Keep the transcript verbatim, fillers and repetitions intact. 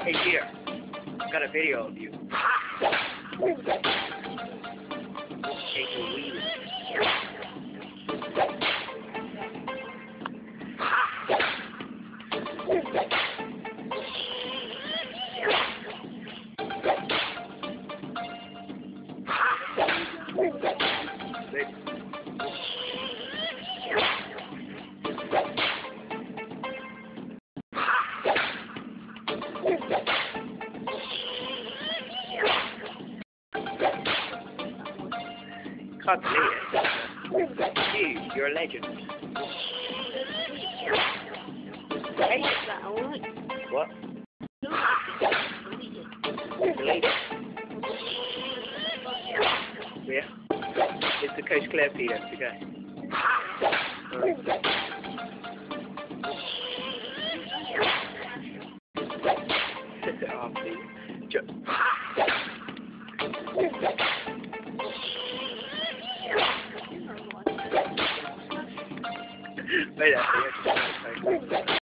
Hey, dear. I've got a video of you. Taking weed. Can't believe it. You, you're a legend. Hey? What? Believe it. Yeah? It's the Coach Claire Peter to go. Oh, please. Jo- Wait a second.